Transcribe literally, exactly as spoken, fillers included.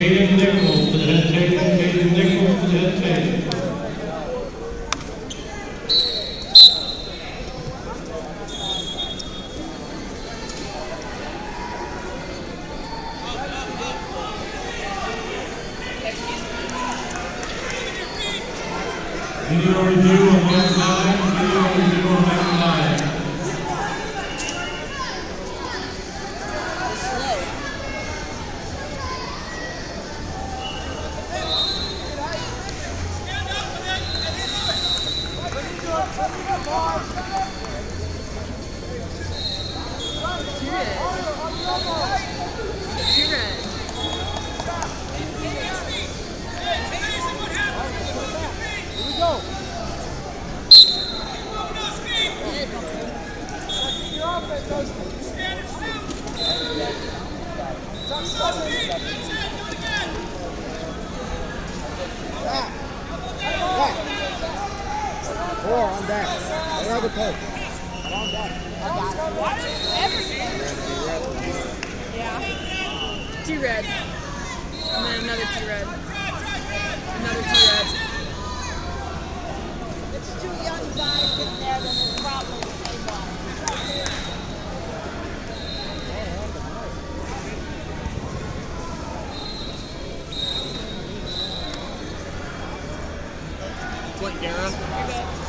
Caden Nichols to the head table. Caden Nichols to the head table. Video review on next nine. Video review on next nine. Four on deck. Another coach. On deck. Yeah. Two red. And then another two red. Another two red. It's two young guys sitting there, then there's probably the same one. What, Dara?